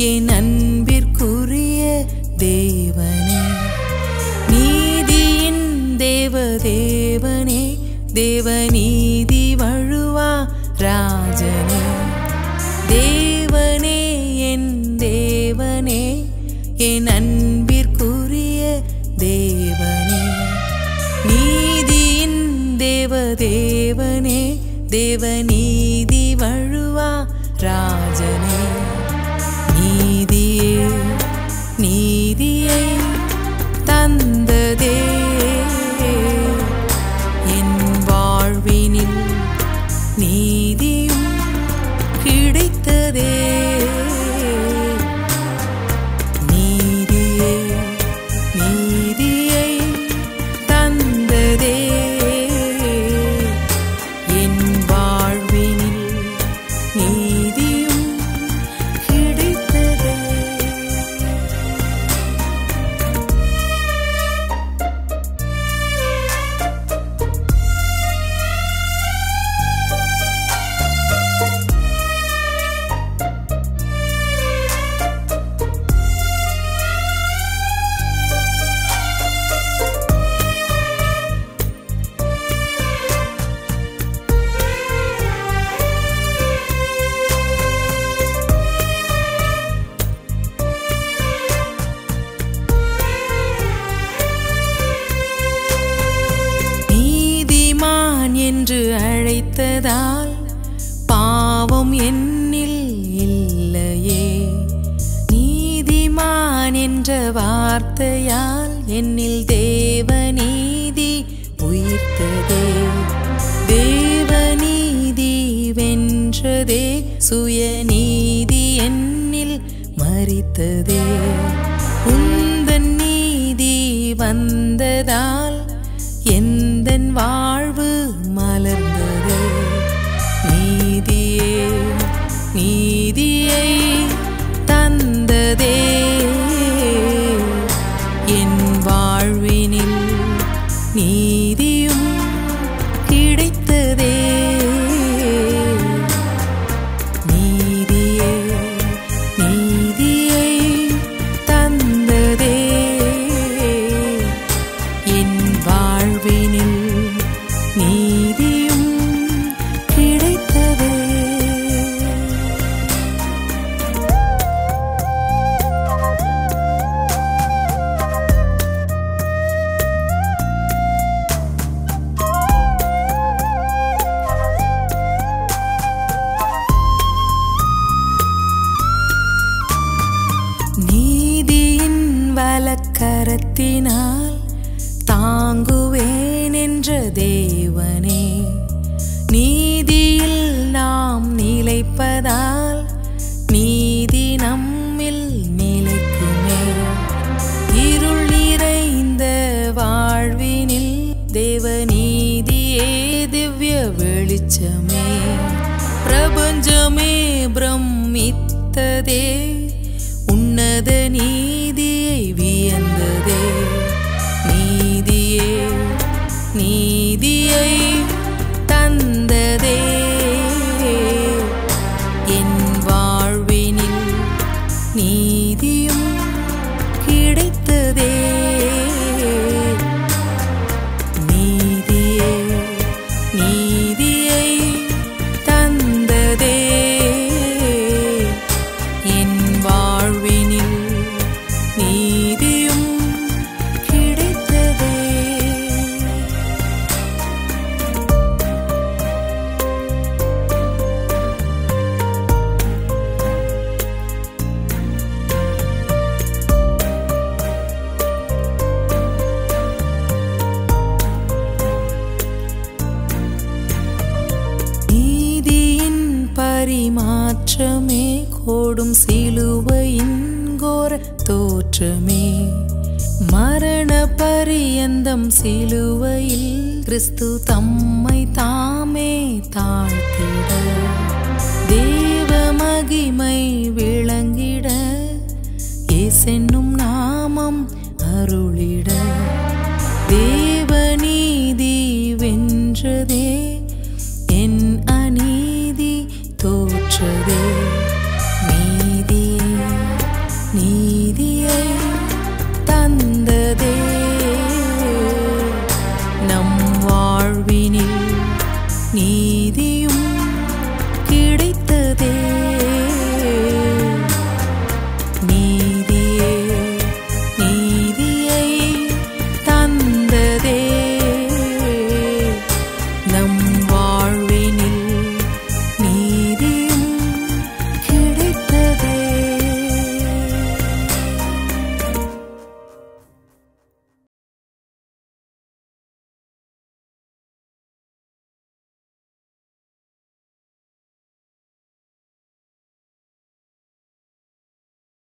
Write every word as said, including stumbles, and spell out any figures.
என் அன்பிற்குரிய தேவனே, நீதியின் தேவ தேவனே, தேவநீதி வழுவா ராஜனே, தேவனே என் தேவனே, என் அன்பிற்குரிய தேவனே, நீதியின் தேவ தேவனே, தேவநீதி வழுவா ராஜனே, நீதியே நீதியை தந்ததே என் வாழ்வினில், நீதியும் கிடைத்ததே, நீதியே நீதியை தந்ததே என் வாழ்வினில், நீதியும் கிடைத்ததே. என்று அழைத்ததால் பாவம் என்னில் இல்லையே, நீதிமான் என்ற வார்த்தையால் என்னில் தேவநீதி உயிர்த்ததே, தேவநீதி வென்றதே, சுயநீதி என்னில் மரித்ததே, உந்தன் நீதி வந்ததால் எந்தன் வாழ்வு மலர்ந்ததே, நீதியே நீதியை தந்ததே என் வாழ்வினில், நீதியும் கிடைத்ததே, நீதியே நீதியை தந்ததே என் வாழ்வினில், நீதியும் கிடைத்ததே. நீதியின் வலக்கரத்தினால் தாங்குவேன் என்ற தேவனே, நீதியில் நாம் நிலைப்பதால் நீதி நம்மில் நிலைக்குமே, இருள் நிறைந்த வாழ்வினில் தேவநீதியே திவ்ய வெளிச்சமே, பிரபஞ்சமே பிரமித்ததே, உன்னத நீதியை வியந்ததே, நீதியே நீதியை தந்ததே என் வாழ்வினில், நீதியும் கிடைத்ததே, நீதியே நீதியை தந்ததே என் வாழ்வினில், நீதியும் கிடைத்ததே. நீதியின் பரிமாற்றமே, கோடும் சிலுவையின் கோர தோற்றமே, மரண பரியந்தம் சிலுவையில் கிறிஸ்து தம்மை தாமே தாழ்த்திட, தேவ மகிமை விளங்கிட, இயேசென்னும் நாமம் அருளி